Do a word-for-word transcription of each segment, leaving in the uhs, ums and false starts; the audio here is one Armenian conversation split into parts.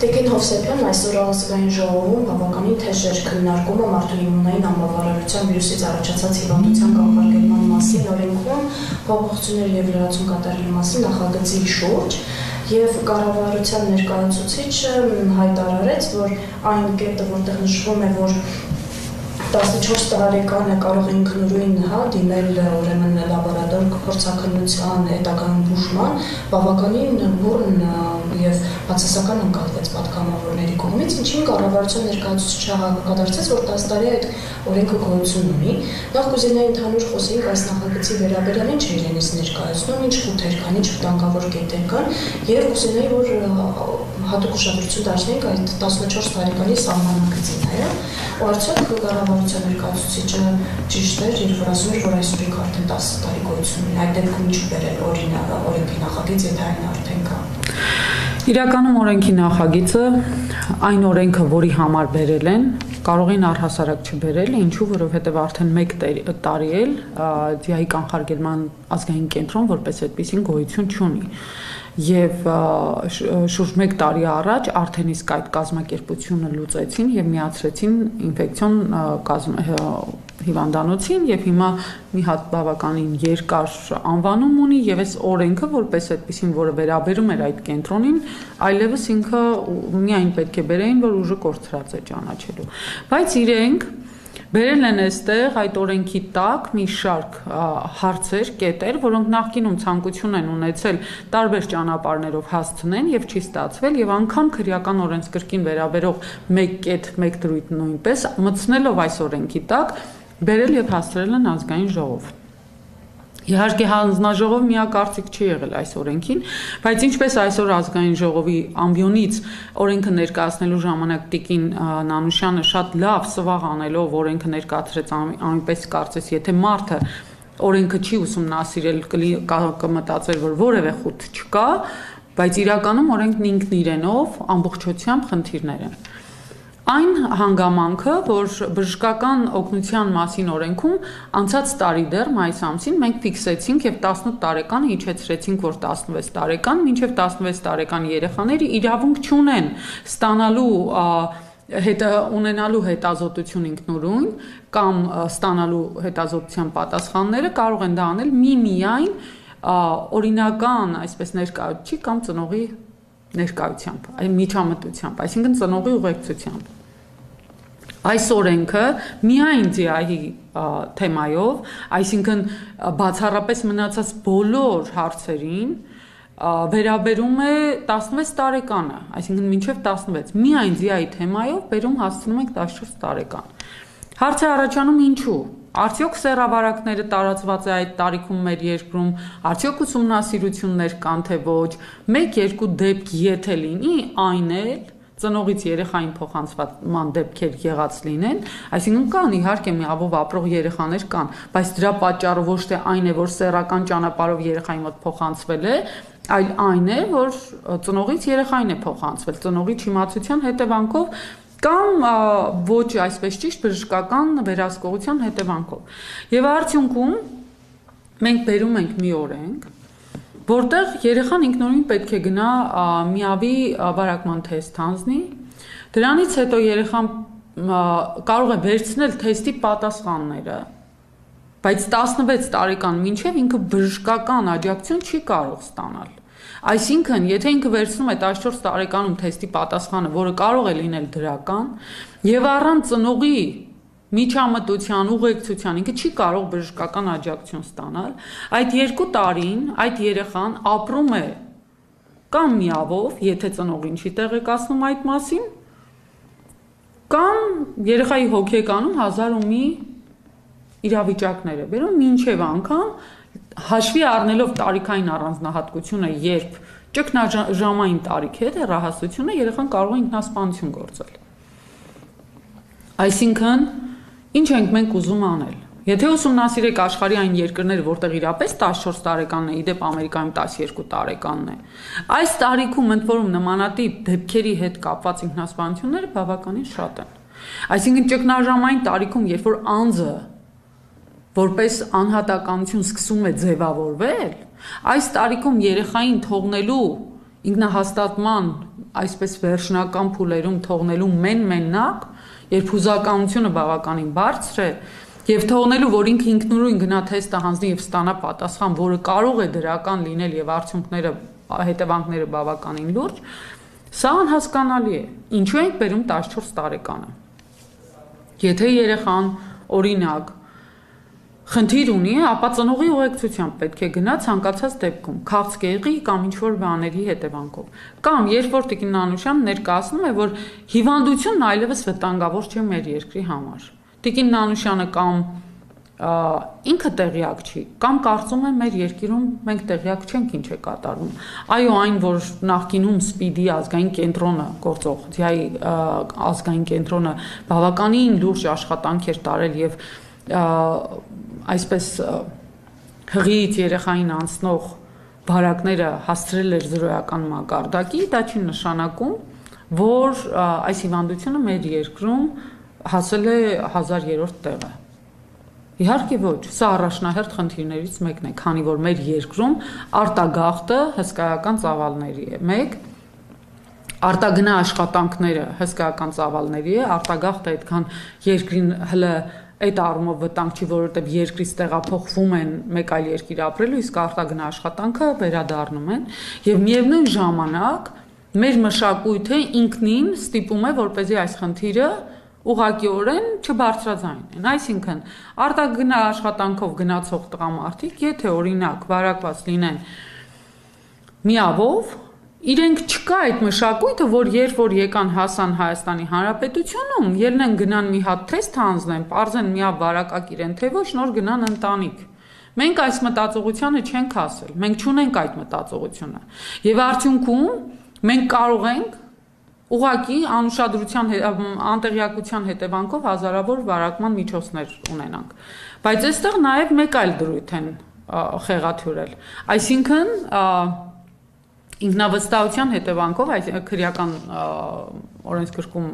Տիկին Հովսեփյանն այսօր ազգային ժողովում բավականին թեժ էր քննարկումը մարդու իմունային անբավարարության վիրուսից առաջացած հիվանդության կանխարգելման մասին օրենքում փոփոխություններ եւ լրացում կատարելու մասին նախագծի շուրջ եւ կառավարության ներկայացուցիչը հայտարարեց, որ այն կետը, որտեղ նշվում է, որ տասնչորս տարեկանը կարող է ինքնուրույն հա, դիմել ուրեմն լաբորատոր փորձաքննության հետագայում բուժման, բավականին բուռն եւ բացասական ընկալվեց պատգամավորների կողմից, ինչին կառավարության ներկայացուցիչը հակադարձեց, որ տասը տարի այդ օրենքը գոյություն ունի։ Նախ կուզենայի ընդհանուր խոսեինք այս նախագծի վերաբերյալ ինչ է իրենից ներկայացնում, ինչ խութեր կան, ինչ վտանգավոր կետեր կան, եւ կուզենայի, որ հատուկ ուշադրություն դարձնենք այդ տասնչորս տարեկանի սահմանակցին, այո, ու արդյոք կառավարության ներկայացուցիչը ճիշտ էր, երբ որ ասում էր, որ այս օրենքը արդեն տասը տարի գոյություն ունի, այդ դեպքում ինչ բերել օրինակ օրենքի նախագիծ, եթե այն արդեն կա։ Իրականում օրենքի նախագիծը այն օրենքը, որի համար բերել են, կարող են առհասարակ չբերել, ինչու, որովհետև արդեն մեկ տարի էլ դիայի կանխարգելման ազգային կենտրոն որպես այդպիսին գոյություն չունի։ Եվ շուրջ մեկ տարի առաջ արդեն իսկ այդ կազմակերպությունը լուծեցին եւ միացրեցին ինֆեկցիոն հիվանդանոցին եւ հիմա մի հատ բավականին երկար անվանում ունի եւ այս օրենքը որպես այդպեսին, որը վերաբերում էր այդ կենտրոնին, այլևս ինքը միայն պետք է բերեին, որ ուժը կորցրած է ճանաչելու։ Բայց իրենք բերել են այստեղ այդ օրենքի տակ մի շարք հարցեր, կետեր, որոնք նախկինում ցանկություն են ունեցել տարբեր ճանապարհներով հասցնեն եւ չի ստացվել եւ անգամ քրեական օրենսգրքին վերաբերող մեկ կետ, մեկ դրույթ նույնպես մտցնելով այս օրենքի տակ բերել եւ հասցրել են ազգային ժողով։ Իհարկե հանձնաժողով միակարծիք չի եղել այս օրենքին, բայց ինչպես այսօր ազգային ժողովի ամբիոնից օրենքը ներկայացնելու ժամանակ Տիկին Նանուշյանը շատ լավ սվաղ անելով օրենքը ներկայացրեց, այնպես կարծես, եթե մարդը օրենքը չի ուսումնասիրել, կմտածեր, որ որևէ խութ չկա, բայց իրականում օրենքն ինքն իրենով ամբողջությամբ խնդիրներ են։ Այն հանգամանքը, որ բժշկական օգնության մասին օրենքում անցած տարի դեռ մայիս ամսին մենք ֆիքսեցինք եւ տասնութ տարեկանը իջեցրեցինք, որ տասնվեց տարեկան, մինչեւ տասնվեց տարեկան երեխաները իրավունք չունեն ստանալու հետ ունենալու հետազոտություն ինքնուրույն կամ ստանալու հետազոտության պատասխանները կարող են դա անել միմիայն օրինական, այսպես ներկայացուցիչ կամ ծնողի ներկայությամբ, այն միջամտությամբ, այսինքն ծնողի ուղեկցությամբ։ Այս օրենքը միայն դիայի թեմայով, այսինքն բացառապես մնացած բոլոր հարցերին վերաբերում է տասնվեց տարեկանը, այսինքն մինչև տասնվեց, միայն դիայի թեմայով բերում հասցնում ենք տասնչորս տարեկան։ Հարց է առաջանում ինչու։ Արդյոք սեռավարակները տարածված է այդ տարիքում մեր երկրում, արդյոք ուսումնասիրություններ կան թե ոչ, մեկ-երկու դեպք եթե լինի, այն էլ ծնողից երեխային փոխանցման դեպքեր եղած լինեն, այսինքն կան իհարկե միավոր ապրող երեխաներ կան, բայց դրա պատճառը ոչ թե այն է, որ սեռական ճանապարհով երեխայի մոտ փոխանցվել է, այլ այն է, որ ծնողից երեխային է փոխանցվել, ծնողի չիմացության հետևանքով կամ ոչ այսպես ճիշտ բժշկական վերահսկողության հետևանքով։ Եվ արդյունքում մենք բերում ենք մի օրենք, որտեղ երեխան ինքնուրույն պետք է գնա միավի վարակման թեստ հանձնի, դրանից հետո երեխան կարող է վերցնել թեստի պատասխանները, բայց տասնվեց տարեկան մինչև ինքը բժշկական աջակցություն չի կարող ստանալ։ Այսինքն, եթե ինքը վերցնում է տասնչորս տարեկանում թեստի պատասխանը, որը կարող է լինել դրական, եւ առանց ծնողի միջամտության, ուղեկցության ինքը չի կարող բժշկական աջակցություն ստանալ, այդ երկու տարին այդ երեխան ապրում է կամ միավով, եթե ծնողին չի տեղեկացնում այդ մասին, կամ երեխայի հոգեկանում հազար ու մի իրավիճակներ է բերում, մինչև անգամ հաշվի առնելով տարիքային առանձնահատկությունը, երբ ճգնաժամային տարիքի հետ հեռահասությունը երեխան կարող է ինքնասպանություն գործել։ Այսինքն, ինչ ենք մենք ուզում անել։ Եթե ուսումնասիրեք աշխարհի այն երկրները, որտեղ իրապես տասնչորս տարեկանն է, իդեպ Ամերիկայում տասներկու տարեկանն է, այս տարիքում ընդ որում նմանատիպ դեպքերի հետ կապված ինքնասպանությունները բավականին շատ են։ Այսինքն ճգնաժամային տարիքում, երբ որ անձը որպես անհատականություն սկսում է ձևավորվել, այս տարիքում երեխային թողնելու ինքնահաստատման այսպես վերջնական փուլերում թողնելու մեն-մենակ, երբ հուզականությունը բավականին բարձր է, եւ թողնելու, որ ինքը ինքնուրույն գնա թեստը հանձնի եւ ստանա պատասխան, որը կարող է դրական լինել եւ արդյունքները, հետևանքները բավականին լուրջ, սա անհասկանալի է։ Ինչու ենք բերում տասնչորս տարեկանը։ Եթե երեխան օրինակ խնդիր ունի, ապա ծնողի ուղեկցությամբ պետք է գնա ցանկացած դեպքում, քաղցկեղի կամ ինչ-որ բաների հետևանքով։ Կամ երբ որ Տիկին Նանուշյանն ներկայացնում է, որ հիվանդությունն այլևս վտանգավոր չէ մեր երկրի համար։ Տիկին Նանուշյանը կամ ինքը տեղյակ չի, կամ կարծում է մեր երկիրում մենք տեղյակ չենք ինչ է կատարվում։ Այո, այն, որ նախկինում սպիդի ազգային կենտրոնը, գործող ձիայի ազգային կենտրոնը բավականին լուրջ աշխատանք էր տարել եւ այսպես հղիից երեխային անցնող բարակները հասցրել էր զրոյական մակարդակի, դա չի նշանակում, որ այս հիվանդությունը մեր երկրում հասել է հազար երրորդ տեղը։ Իհարկե ոչ, սա առաջնահերթ խնդիրներից մեկն է, քանի որ մեր երկրում արտագաղթը հսկայական ծավալների է։ Մեկ, արտագնա աշխատանքները հսկայական ծավալների է, արտագաղթը այդքան երկրին հլը այդ առումով վտանգ չի, որովհետև երկրից տեղափոխվում են մեկ այլ երկիր ապրելու, իսկ արտագնա աշխատանքը վերադառնում են, եւ միևնույն ժամանակ մեր մշակույթը ինքնին ստիպում է, որպեսզի այս խնդիրը ուղղակիորեն չբարձրաձայնեն։ Այսինքն, արտագնա աշխատանքով գնացող տղամարդիկ, եթե օրինակ վարակված լինեն միավով, իրենք չկա այդ մշակույթը, որ երբ որ եկան հասան Հայաստանի Հանրապետությունում, ելնեն գնան մի հատ թեստ հանձնեն, պարզեն միավ վարակակիր են, թե ոչ նոր գնան ընտանիք։ Մենք այս մտածողությանը չենք հասել, մենք չունենք այդ մտածողությունը։ Եվ արդյունքում մենք կարող ենք ուղղակի անուշադրության, անտեղյակության հետևանքով հազարավոր վարակման միջոցներ ունենանք։ Բայց այստեղ նաև մեկ այլ դրույթ են խեղաթյուրել։ Այսինքն ինքնավստահության հետևանքով, այս քրեական օրենսգրքում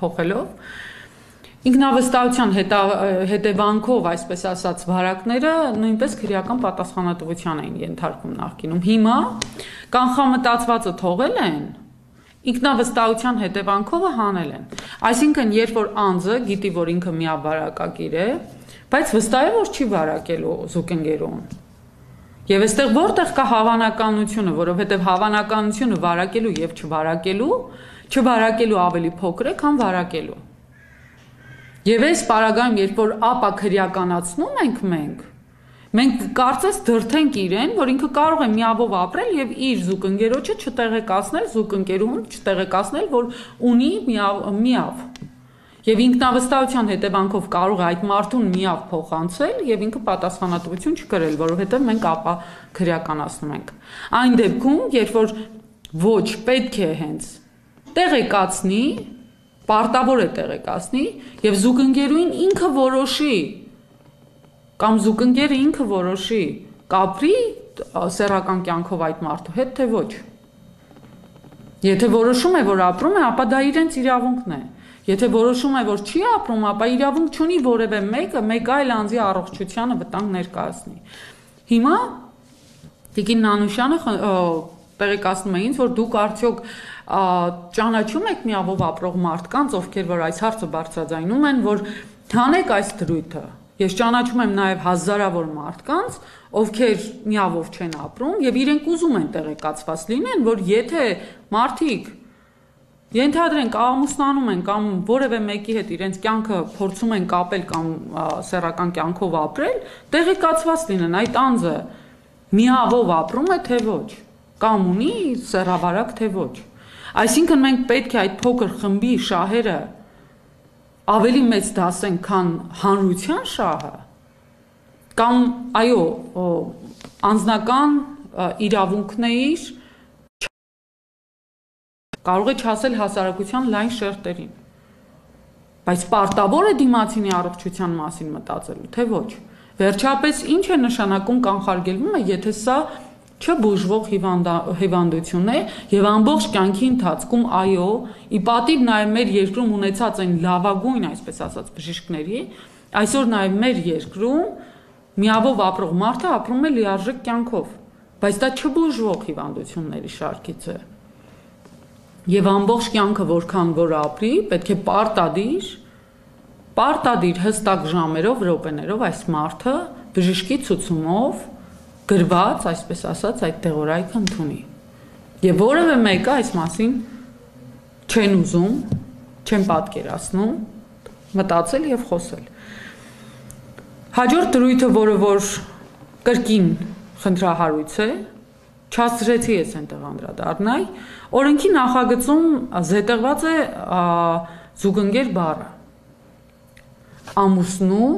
փոխելով, ինքնավստահության հետևանքով, այսպես ասած, վարակները նույնպես քրեական պատասխանատվության էին ենթարկվում նախկինում։ Հիմա կանխամտածվածը թողել են, ինքնավստահության հետևանքով հանել են։ Այսինքն, երբ որ անձը գիտի, որ ինքը միավարակակիր է, բայց վստահ է, որ չի վարակելու զուգընկերուն։ Եվ այստեղ որտեղ կա հավանականությունը, որովհետև հավանականությունը վարակելու եւ չվարակելու, չվարակելու ավելի փոքր է, քան վարակելու։ Եվ այս պարագայում, երբ որ ապա քրեականացնում ենք մենք, մենք կարծես դրթենք իրեն, որ ինքը կարող է միավով ապրել եւ իր զուգընկերոջը չտեղեկացնել, զուգընկերուն չտեղեկացնել, որ ունի միավ։ Եվ ինքնավստահության հետևանքով կարող է այդ մարդուն միավ փոխանցել եւ ինքը պատասխանատվություն չկրել, որովհետեւ մենք ապա քրեականացնում ենք։ Այն դեպքում, երբ որ ոչ պետք է հենց տեղեկացնի, պարտավոր է տեղեկացնի եւ զուգընկերուին ինքը որոշի կամ զուգընկերը ինքը որոշի կապրի սեռական կյանքով այդ մարդու հետ, թե ոչ։ Եթե որոշում է, որ ապրում է, ապա դա իրենց իրավունքն է։ Եթե որոշում է, որ չի ապրում, ապա իրավունք չունի որևէ մեկը մեկ այլ անձի առողջությանը վտանգ ներկայացնի։ Հիմա Տիկին Նանուշյանը տեղեկացնում է ինձ, որ դուք արդյոք ճանաչում եք միավով ապրող մարդկանց, ովքեր որ այս հարցը բարձրաձայնում են, որ հանեք այս դրույթը։ Ես ճանաչում եմ նաև հազարավոր մարդկանց, ովքեր միավով չեն ապրում եւ իրենք ուզում են տեղեկացված լինեն, որ եթե մարդիկ ենթադրենք ամուսնանում են կամ որևէ մեկի հետ իրենց կյանքը փորձում են կապել կամ սեռական կյանքով ապրել, տեղեկացված լինեն այդ անձը միավով ապրում է թե ոչ, կամ ունի սեռավարակ թե ոչ։ Այսինքն մենք պետք է այդ փոքր խմբի շահերը ավելի մեծ դասենք, քան հանրության շահը, կամ այո, անձնական իրավունքներ կարող է չասել հասարակության լայն շերտերին, բայց պարտավոր է դիմացինի առողջության մասին մտածելու, թե ոչ։ Վերջապես ինչ է նշանակում կանխարգելվում է, եթե սա չբուժվող հիվանդություն է եւ ամբողջ կյանքի ընթացքում այո, ի պատիվ նաեւ մեր երկրում ունեցած այն լավագույն, այսպես ասած, բժիշկների, այսօր նաեւ մեր երկրում միավով ապրող մարդը ապրում է լիարժեք կյանքով, բայց դա չբուժվող հիվանդությունների շարքից է։ եւ ամբողջ կյանքը որքան որ ապրի, պետք է պարտադիր, պարտադիր հստակ ժամերով, րոպեներով այս մարդը բժշկի ցուցումով գրված, այսպես ասած, այդ տեղորայքը ընդունի։ Եվ որևէ մեկը այս մասին չեն ուզում, չեն պատկերացնում, մտածել եւ խոսել։ Հաջորդ դրույթը, որը որ կրկին խնդրահարույց է, չասրեցի ես այնտեղ անդրադառնալ, օրենքի նախագծում զետեղված է զուգընկեր բառը։ Ամուսնու,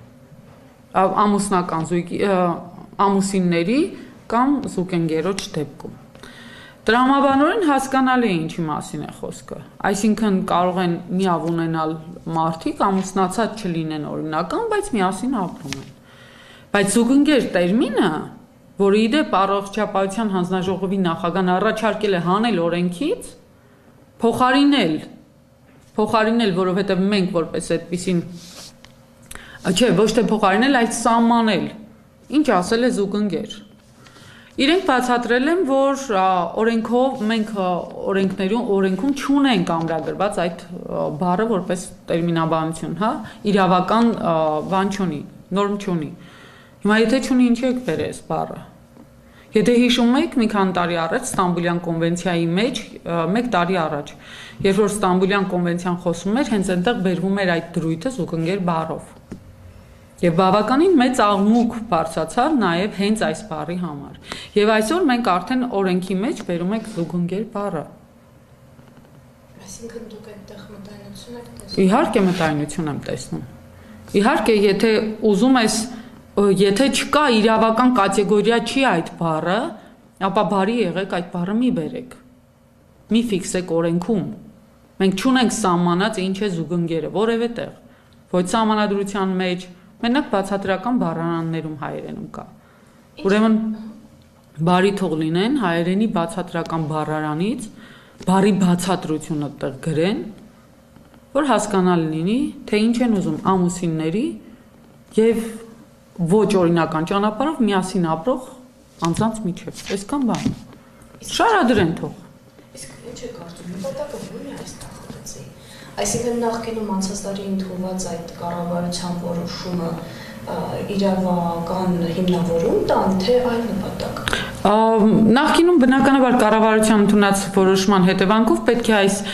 ամուսնական զույգի, ամուսինների կամ զուգընկերոջ դեպքում։ Տրամաբանորեն հասկանալի է ինչի մասին է խոսքը, այսինքն կարող են միավ ունենալ մարդիկ, ամուսնացած չլինեն օրինական, բայց միասին ապրում են։ Բայց զուգընկեր տերմինը, որը ի դեպ Առողջապահության հանձնաժողովի նախագահն առաջարկել է հանել օրենքից, փոխարինել, փոխարինել, որովհետև մենք որպես այդպիսին, չէ, ոչ թե փոխարինել, այլ սահմանել, ինչ ասել է զուգընկեր։ Իրենք բացատրել են, որ օրենքով մենք օրենքներում օրենքում չունենք ամրագրված այդ բառը որպես տերմինաբանություն, հա, իրավական բան չունի, նորմ չունի։ Հիմա եթե չունի, ինչի եք բերել այս բառը։ Եթե հիշում եք, մի քանի տարի առաջ Ստամբուլյան կոնվենցիայի մեջ, մեկ տարի առաջ, երբ որ Ստամբուլյան կոնվենցիան խոսում էր, հենց այնտեղ բերվում էր այդ դրույթը զուգընկեր բառով։ Եվ բավականին մեծ աղմուկ բարձրացավ նաև հենց այս բառի համար։ Եվ այսօր մենք արդեն օրենքի մեջ բերում ենք զուգընկեր բառը։ Այսինքն դուք այդտեղ մտայնություն եք տեսնում։ Իհարկե մտայնություն եմ տեսնում։ Իհարկե, եթե ուզում ես, եթե չկա իրավական կատեգորիա չի այդ բառը, ապա բարի եղեք այդ բառը մի բերեք։ Մի ֆիքսեք օրենքում։ Մենք չունենք սահմանած ինչ է զուգընկերը, որևէ տեղ։ Ոչ սահմանադրության մեջ, մենակ բացատրական բառարաններում հայերենում կա։ Ուրեմն բարի թող լինեն հայերենի բացատրական բառարանից բարի բացատրությունը տեղ գրեն, որ հասկանալի լինի, թե ինչ են ուզում ամուսինների եւ ոչ օրինական ճանապարհով միասին ապրող անձանց միջև։ Այսքան բան։ Շարադրեն թող։ Իսկ ինչ է կարծում, նպատակը ո՞րն է այս նախագծի։ Այսինքն նախկինում անցած տարի ընդունված այդ կառավարության որոշումը իրավական հիմնավորում տան, թե այլ նպատակ։ Նախկինում բնականաբար կառավարության ընդունած որոշման հետևանքով պետք է այս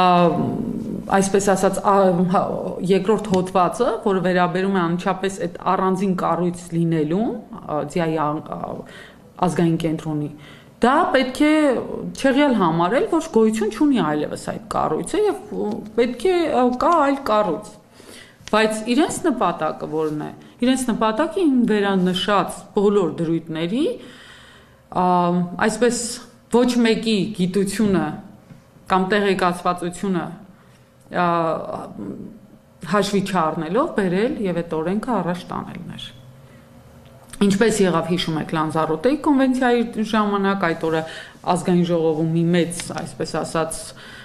այսպես ասած երկրորդ հոդվածը, որը վերաբերում է անմիջապես այդ առանձին կառույց լինելուն, ձիայի ազգային կենտրոնի, դա պետք է չեղյալ համարել, որ գոյություն չունի այլևս այդ կառույցը եւ պետք է կա այլ կառույց։ Բայց իրենց նպատակը որն է։ Իրենց նպատակը ին վերանշած բոլոր դրույթների այսպես ոչ մեկի գիտությունը կամ տեղեկացվածությունը հաշվի չառնելով բերել եւ այդ օրենքը առաջ տանելներ։ Ինչպես եղավ հիշում եք Լանզարոտեի կոնվենցիայի ժամանակ, այդ օրը ազգային ժողովում մի մեծ, այսպես ասած,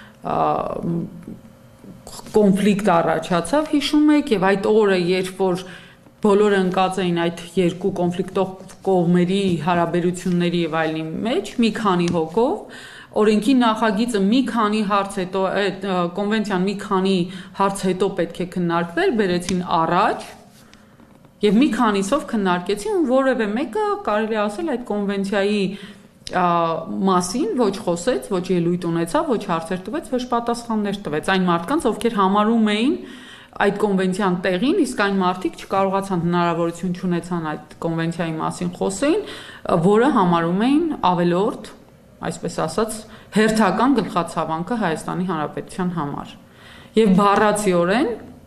կոնֆլիկտ առաջացավ, հիշում եք, եւ այդ օրը, երբ որ բոլորը ընկած էին այդ երկու կոնֆլիկտող կողմերի հարաբերությունների եւ այլնի մեջ, մի քանի հոգով, օրենքի նախագիծը մի քանի հարց հետո, այդ կոնվենցիան մի քանի հարց հետո պետք է քննարկվեր, բերեցին առաջ եւ մի քանիսով քննարկեցին, որևէ մեկը կարելի ասել այդ կոնվենցիայի մասին ոչ խոսեց, ոչ ելույթ ունեցավ, ոչ հարցեր տվեց, ոչ պատասխաններ տվեց այն մարդկանց, ովքեր համարում էին այդ կոնվենցիան տեղին, իսկ այն մարդիկ չկարողացան հնարավորություն չունեցան այդ կոնվենցիայի մասին խոսեին, որը համարում էին ավելորդ, այսպես ասած, հերթական գլխացավանքը Հայաստանի Հանրապետության համար։ Եվ բառացիորեն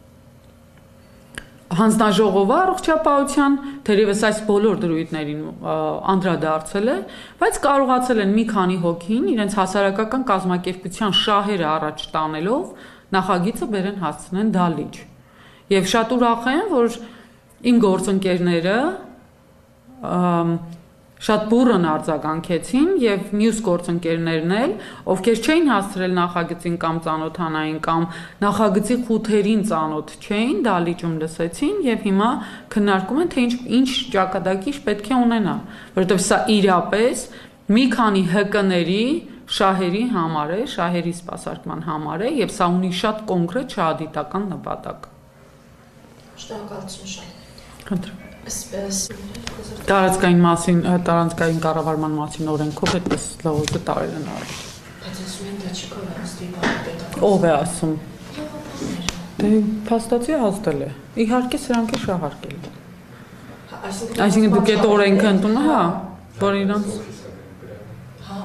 հանձնաժողովը առողջապահության թերևս այս բոլոր դրույթներին անդրադարձել է, բայց կարողացել են մի քանի հոգին իրենց հասարակական կազմակերպության շահերը առաջ տանելով նախագիծը բերեն հասցնեն դալիճ։ Եվ շատ ուրախ եմ, որ իմ գործընկերները շատ բուռն արձագանքեցին եւ մյուս գործընկերներն էլ, ովքեր չէին հասցրել նախագծին կամ ծանոթանային կամ նախագծի խութերին ծանոթ չէին, դալիճում լսեցին եւ հիմա քննարկում են, թե ինչ ինչ ճակատագիր պետք է ունենա, որովհետեւ սա իրապես մի քանի հ կների շահերի համար է, շահերի սպասարկման համար է եւ սա ունի շատ կոնկրետ շահադիտական նպատակ։ Շնորհակալություն շատ։ Խնդրեմ։ Այսպես Տարածքային մասին, տարածքային կառավարման մասին օրենքով այդպես լավոճը տարել են արել։ Բայց ասում են դա չի կարող ըստի պետական։ Ով է ասում։ Դե փաստացի ազդել է։ Իհարկե սրանք է շահարկել։ Այսինքն դուք այդ օրենքը ընդունում, հա, որ իրանց Հա,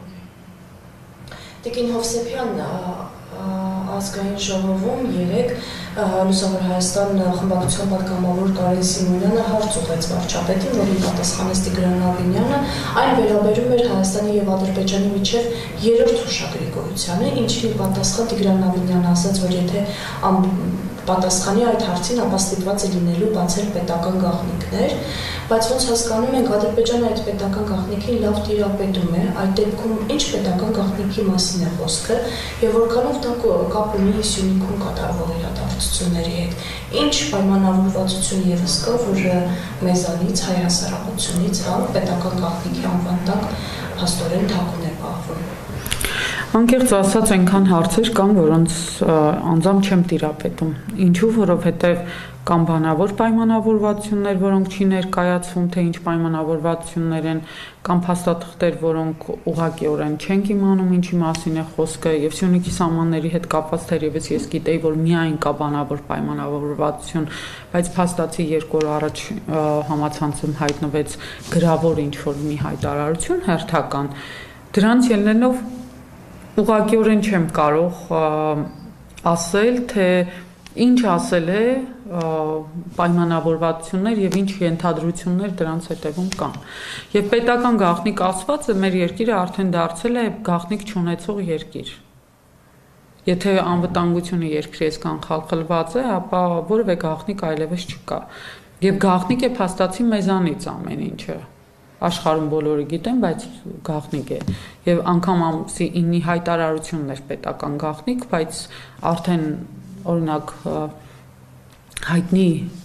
Տիկին Հովսեփյան ազգային ժողովում երեք Լուսավոր Հայաստան խմբակցության պատգամավոր Կարեն Սիմոնյանը հարց ուղղեց վարչապետին, որին պատասխանեց Տիգրան Ավինյանը, այն վերաբերում էր Հայաստանի եւ Ադրբեջանի միջև երրորդ հուշագրի գոյությանը, ինչին պատասխան Տիգրան Ավինյանը ասաց, որ եթե պատասխանի այդ հարցին, ապա ստիպված է լինելու բացել պետական գաղտնիքներ, բայց ոնց հասկանում ենք, Ադրբեջանը այդ պետական գաղտնիքին լավ տիրապետում է, այդ դեպքում ինչ պետական գաղտնիքի մասին է խոսքը եւ որքանով դա կապ ունի Սյունիքում կատարվող իրադարձությունների հետ, ինչ պայմանավորվածություն եւս կա, որ մեզանից հայ հասարակությունից հա պետական գաղտնիքի անվան տակ փաստորեն թաքուն է պահվում։ Անկեղծ ասած այնքան հարցեր կան, որոնց անձամբ չեմ տիրապետում։ Ինչու, որովհետև կամ բանավոր պայմանավորվածություններ, որոնք չի ներկայացվում, թե ինչ պայմանավորվածություններ են, կամ փաստաթղթեր, որոնք ուղղակիորեն չենք իմանում ինչի մասին է խոսքը, եւ Սյունիքի սահմանների հետ կապված թերևս ես գիտեի, որ միայն կա բանավոր պայմանավորվածություն, բայց փաստացի երկու օր առաջ համացանցում հայտնվեց գրավոր ինչ-որ մի հայտարարություն հերթական, դրանց ելնելով ուղղակիորեն չեմ կարող ասել, թե ինչ ասել է պայմանավորվածություններ եւ ինչ ենթադրություններ դրանց հետևում կան։ Եվ պետական գաղտնիք ասվածը մեր երկիրը արդեն դարձել է գաղտնիք չունեցող երկիր։ Եթե անվտանգությունը երկրի այսքան խալխլված է, ապա որևէ գաղտնիք այլևս չկա։ Եվ գաղտնիք է փաստացի մեզանից ամեն ինչը։ Աշխարհում բոլորը գիտեն, բայց գաղտնիք է։ Եվ անգամ ամսի ինի հայտարարությունն էր պետական գաղտնիք, բայց արդեն օրինակ հայտնի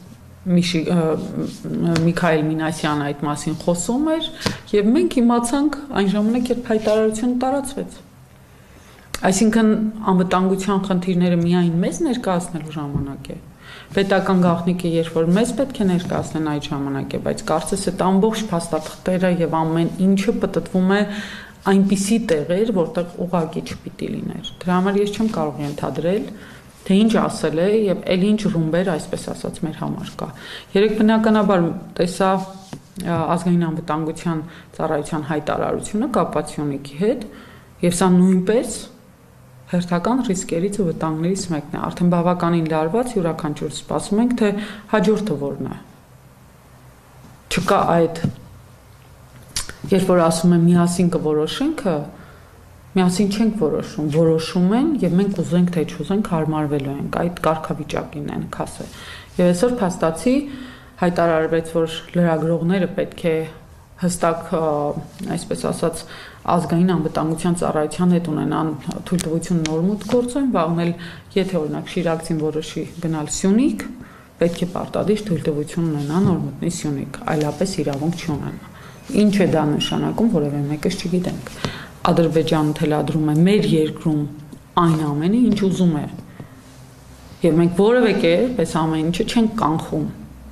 Միքայել Մինասյանը այդ մասին խոսում էր, եւ մենք իմացանք այն ժամանակ, երբ հայտարարությունը տարածվեց։ Այսինքն անվտանգության խնդիրները միայն մեզ ներկայացնելու ժամանակ է։ Պետական գաղտնիքը երբ որ մեզ պետք է ներկայացնեն այդ ժամանակ է, բայց կարծես այդ ամբողջ փաստաթղթերը եւ ամեն ինչը պատտվում է այնպիսի տեղեր, որտեղ ուղղակի չպիտի լիներ։ Դրա համար ես չեմ կարող ենթադրել, թե ինչ ասել է եւ ել ինչ ռումբեր, այսպես ասած, մեր համար կա։ Երեք բնականաբար տեսա ազգային անվտանգության ծառայության հայտարարությունը կապված Սյունիքի հետ եւ սա նույնպես հերթական ռիսկերից ու վտանգներից մեկն է։ Արդեն բավականին լարված յուրաքանչյուր սպասում ենք, թե հաջորդը որն է։ Չկա այդ, երբ որ ասում եմ միասին կորոշենք, միասին չենք որոշում, որոշում են եւ մենք ուզենք թե չուզենք հարմարվելու ենք, այդ կարգավիճակին են քասը։ Եվ այսօր փաստացի հայտարարվեց, որ լրագրողները պետք է հստակ, այսպես ասած, ազգային անվտանգության ծառայության հետ ունենան թույլտվություն նորմուտ գործեն, վաղնել, եթե օրինակ Շիրակցին որոշի գնալ Սյունիք, պետք է պարտադիր թույլտվություն ունենա նորմուտնի Սյունիք, այլապես իրավունք չունենա։ Ինչ է դա նշանակում, որևէ մեկս չգիտենք։ Ադրբեջանը թելադրում է մեր երկրում այն ամենը, ինչ ուզում է։ Եվ մենք որևէ կերպ այս ամեն ինչը չենք կանխում։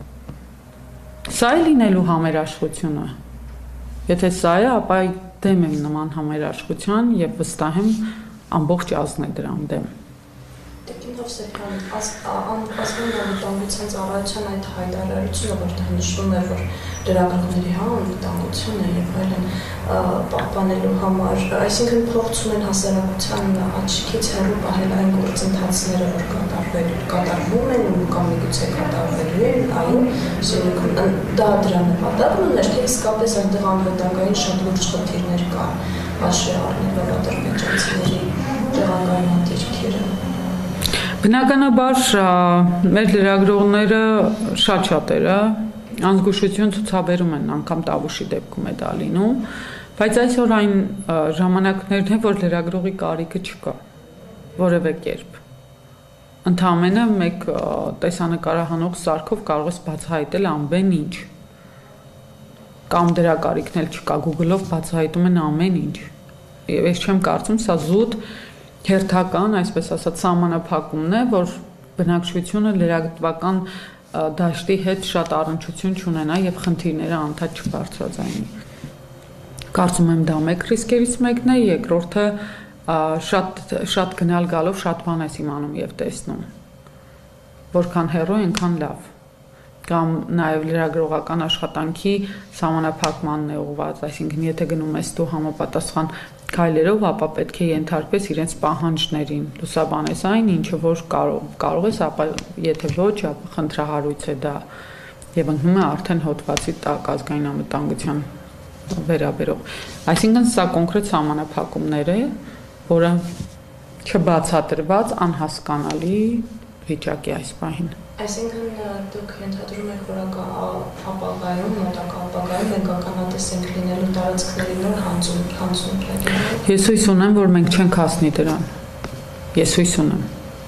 Սա է լինելու համերաշխությունը։ Եթե սա է, ապա դեմ եմ նման համերաշխության եւ վստահ եմ ամբողջ ազգն է դրան դեմ։ Տիկին Հովսեփյան, ազգային անվտանգության ծառայության այդ հայտարարությունը, որտեղ նշվում է, որ լրագրողների հա անվտանգությունը եւ այլն պահպանելու համար, այսինքն փորձում են հասարակության աչքից հեռու պահել այն գործընթացները, որ կատարվում են ու կամ միգուցե կատարվելու են, այո, Սյունիքում դա դրա նպատակն ուներ, թե իսկապես այնտեղ անվտանգային շատ լուրջ խնդիրներ կան, հաշվի առնելով ադրբեջանցիների տեղակայման դիրքերը։ Բնականաբար մեր լրագրողները շատ շատերը անզգուշություն ցուցաբերում են, անգամ Տավուշի դեպքում է դա լինում, բայց այսօր այն ժամանակներն է, որ լրագրողի կարիքը չկա որևէ կերպ։ Ընդամենը մեկ տեսանկարահանող սարքով կարող ես բացահայտել ամեն ինչ։ Կամ դրա կարիքն էլ չկա, Google-ով բացահայտում են ամեն ինչ։ եւ ես չեմ կարծում սա զուտ հերթական, այսպես ասած, սահմանափակումն է, որ բնակչությունը լրատվական դաշտի հետ շատ առնչություն չունենա եւ խնդիրները անդադ չբարձրաձայնի։ Կարծում եմ դա մեկ ռիսկերից մեկն է, երկրորդը շատ շատ գնալ գալով շատ բան ես իմանում եւ տեսնում։ Որքան հեռու այնքան լավ։ Կամ նաեւ լրագրողական աշխատանքի սահմանափակմանն է ուղղված, այսինքն եթե գնում ես դու համապատասխան քայլերով, ապա պետք է ենթարկվես իրենց պահանջներին, լուսաբանես այն, ինչը որ կարող կարող ես, ապա եթե ոչ, ապա խնդրահարույց է դա եւ ընկնում է արդեն հոդվածի տակ ազգային անվտանգության վերաբերող։ Այսինքն սա կոնկրետ սահմանափակումներ է, որը չբացատրված անհասկանալի վիճակի այս պահին։ Այսինքն դուք ենթադրում եք, որ ապագայում, մոտակա ապագայում մենք ականատեսենք լինելու տարածքների նոր հանձում։ Ես հույս ունեմ, որ մենք չենք հասնի դրան։ Ես հույս ունեմ։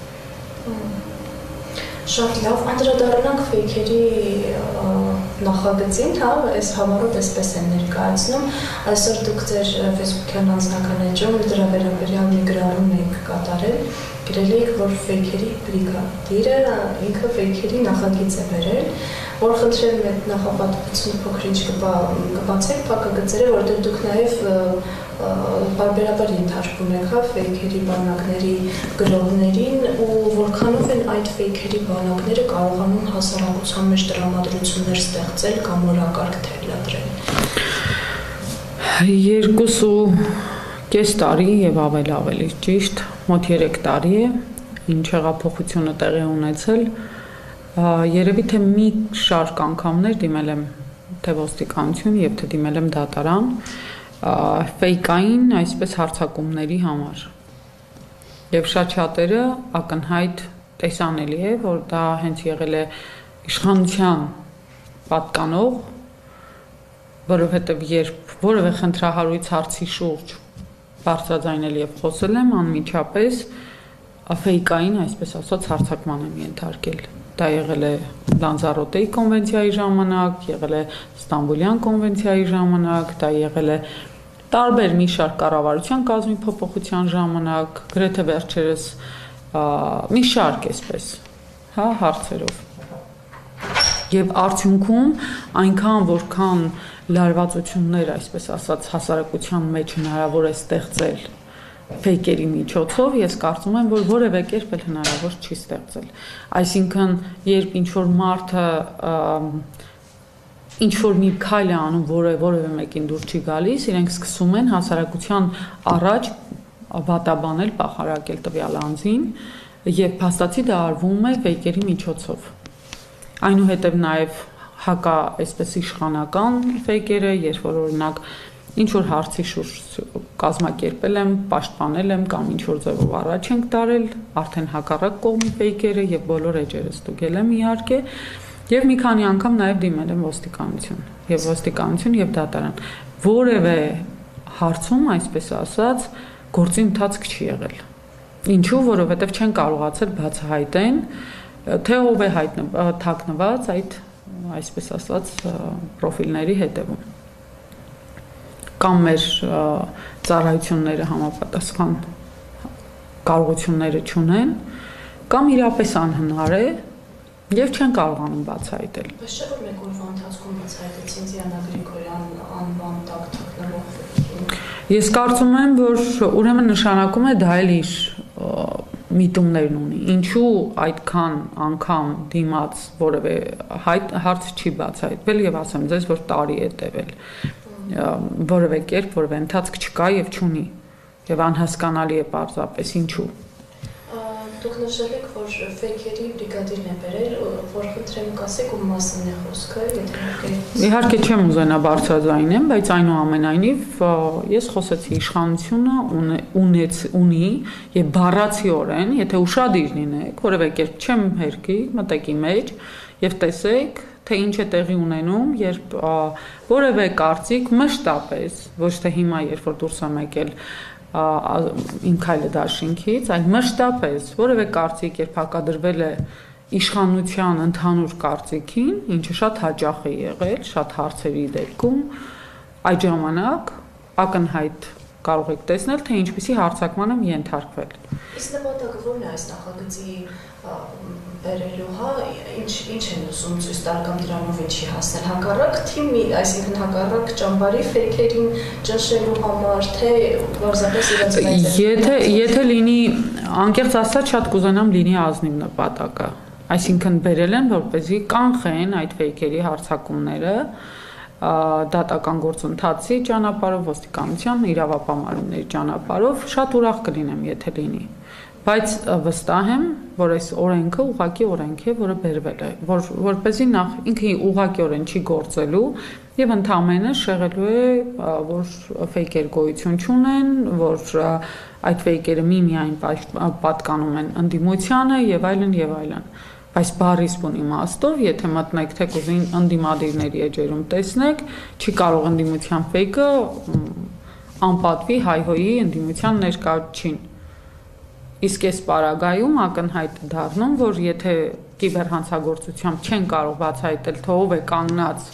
Շատ լավ, անդրադառնանք ֆեյքերի նախագծին, հա, այս համառոտ այսպես են ներկայացնում։ Այսօր դուք ձեր Facebook-յան անձնական էջում դրա վերաբերյալ մի գրառում եք կատարել, գրել եք, որ ֆեյքերի բրիգադիրը ինքը ֆեյքերի նախագիծ է բերել, որ խնդրել եմ այդ նախապատվությունը փոքրինչ կբացեք փակագծերը, որտեղ դուք նաև բարբերաբար ենթարկվում եք, հա, ֆեյքերի բանակների գրողներին ու որքանով են այդ ֆեյքերի բանակները կարողանում հասարակության մեջ տրամադրություններ ստեղծել կամ օրակարգ թելադրել։ Երկուս ու կես տարի եւ ավել ավելի ճիշտ, մոտ երեք տարի է, ինչ հեղափոխությունը տեղի ունեցել, երևի թե մի շարք անգամներ դիմել եմ թե ոստիկանություն եւ թե դիմել եմ դատարան ֆեյկային այսպես հարձակումների համար։ Եվ շատ շատերը ակնհայտ տեսանելի է, որ դա հենց եղել է իշխանության պատկանող, որովհետև երբ որևէ խնդրահարույց հարցի շուրջ բարձրաձայնել եւ խոսել եմ, անմիջապես ֆեյկային, այսպես ասած, հարձակման եմ ենթարկել։ Դա եղել է Լանզարոտեի կոնվենցիայի ժամանակ, եղել է Ստամբուլյան կոնվենցիայի ժամանակ, դա եղել է տարբեր մի շարք կառավարության կազմի փոփոխության ժամանակ, գրեթե վերջերս մի շարք այսպես, հա, հարցերով։ Եվ արդյունքում այնքան որքան լարվածություններ, այսպես ասած, հասարակության մեջ հնարավոր է ստեղծել ֆեյքերի միջոցով, ես կարծում եմ, որ որևէ կերպ էլ հնարավոր չի ստեղծել։ Այսինքն, երբ ինչ-որ մարդը ինչ-որ մի քայլ է անում, որը որևէ մեկին դուր չի գալիս, իրենք սկսում են հասարակության առաջ վատաբանել, պախարակել տվյալ անձին, եւ փաստացի դա արվում է ֆեյքերի միջոցով։ Այնուհետև նաև հակա այսպես իշխանական ֆեյքերը, երբ որ օրինակ ինչ-որ հարցի շուրջ կազմակերպել եմ, պաշտպանել եմ կամ ինչ-որ ձևով առաջ ենք տարել, արդեն հակառակ կողմի ֆեյքերը եւ բոլոր էջերը ստուգել եմ իհարկե, եւ մի քանի անգամ նաև դիմել եմ ոստիկանություն, եւ ոստիկանություն եւ դատարան։ Որևէ հարցում, այսպես ասած, գործի ընթացք չի եղել։ Ինչու, որովհետեւ չեն կարողացել բացահայտեն, թե ով է թաքնված այդ, այսպես ասած, պրոֆիլների հետևում։ Կամ մեր ծառայությունները համապատասխան կարողությունները չունեն, կամ իրապես անհնար է եւ չեն կարողանում բացահայտել։ Բայց չէ՞ որ մեկ օրվա ընթացքում բացահայտեցին Դիանա Գրիգորյան անվան տակ թաքնվող։ Ես կարծում եմ, որ ուրեմն նշանակում է դա էլ իր միտումներն ունի։ Ինչու այդքան անգամ դիմաց որևէ հարց չի բացահայտվել եւ ասեմ ձեզ, որ տարի է տևել։ Որևէ կերպ որևէ ընթացք չկա եւ չունի եւ անհասկանալի է պարզապես ինչու։ Դուք նշել եք, որ ֆեյքերի բրիգադիրն է բերել, որ խնդրեմ կասեք ում մասին է խոսքը, եթե իհարկե չեմ ուզենա բարձրաձայնեմ, բայց այնուամենայնիվ ես խոսեցի իշխանությունը ունեց ունի եւ բառացիորեն, եթե ուշադիր լինեք, որևէ կերպ չեմ հերկի, մտեք ի մեջ եւ տեսեք, թե ինչ է տեղի ունենում, երբ որևէ կարծիք մշտապես, ոչ թե հիմա, երբ որ դուրս եմ եկել իմ քայլը դաշինքից, այլ մշտապես որևէ կարծիք, երբ հակադրվել է իշխանության ընդհանուր կարծիքին, ինչը շատ հաճախ է եղել, շատ հարցերի դեպքում, այդ ժամանակ ակնհայտ կարող եք տեսնել, թե ինչպիսի հարձակման եմ ենթարկվել։ Իսկ նպատակը ո՞րն է այս նախագծի բերելու, հա, ինչ ինչ են ուզում ցույց տալ կամ դրանով ինչի հասնել, հակառակ թիմի, այսինքն հակառակ ճամբարի ֆեյքերին ճնշելու համար, թե պարզապես իրենց մեծ է։ Եթե եթե լինի, անկեղծ ասած, շատ կուզենամ լինի ազնիվ նպատակը, այսինքն բերել են, որպեսզի կանխեն այդ ֆեյքերի հարձակումները դատական գործընթացի ճանապարհով, ոստիկանության իրավապահարումների ճանապարհով, շատ ուրախ կլինեմ, եթե լինի։ Բայց վստահ եմ, որ այս օրենքը ուղղակի օրենք է, որը բերվել է, որ որպեսզի նախ ինքը ուղղակիորեն չի գործելու եւ ընդհանրապես շեղելու է, որ ֆեյքեր գոյություն չունեն, որ այդ ֆեյքերը միմիայն պատկանում են ընդդիմությանը եւ այլն եւ այլն։ Բայց բարիս բուն իմաստով, եթե մտնեք թեկուզ ընդդիմադիրների էջերում տեսնեք, չի կարող ընդդիմության ֆեյքը անպատվի հայհոյի ընդդիմության ներկայացին։ Իսկ այս պարագայում ակնհայտ է դառնում, որ եթե կիբերհանցագործությամբ չեն կարող բացահայտել, թե ով է կանգնած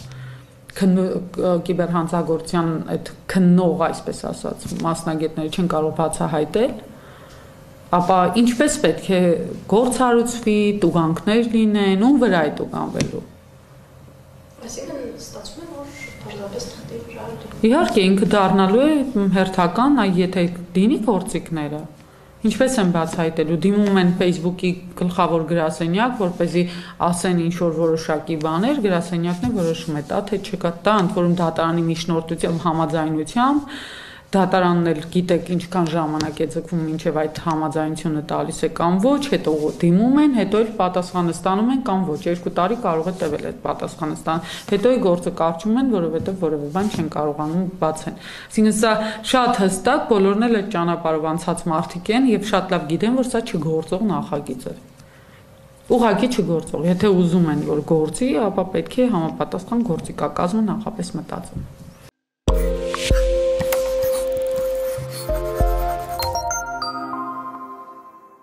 կիբերհանցագործության այդ քննող, այսպես ասած, մասնագետները չեն կարող բացահայտել, ապա ինչպես պետք է գործառուցվի, տուգանքներ լինեն, ում վրա է տուգանվելու։ Այսինքն ստացվում է, որ պարզապես թղթի վրա է։ Իհարկե, ինքը դառնալու է հերթական, եթե դինի գործիքները։ Ինչպես են բացահայտելու, դիմում են Facebook-ի գլխավոր գրասենյակ, որպեսզի ասեն ինչ-որ որոշակի բաներ, գրասենյակն է որոշում է, դա թե չկա, դա ընդ որում դատարանի միջնորդությամբ, համաձայնությամբ, դատարանն էլ գիտեք ինչքան ժամանակ է ձգվում մինչև այդ համաձայնությունը տալիս է կամ ոչ, հետո դիմում են, հետո էլ պատասխանը ստանում են կամ ոչ, երկու տարի կարող է տևել այդ պատասխանը ստան, հետո է գործը կարճում են, որովհետև որևէ բան չեն կարողանում բացեն։ Այսինքն սա շատ հստակ, բոլորն էլ այդ ճանապարհով անցած մարդիկ են եւ շատ լավ գիտեն, որ սա չգործող նախագիծ է։ Ուղղակի չգործող, եթե ուզում են որ գործի, ապա պետք է համապատասխան գործիքակազմը նախապես մտածեն։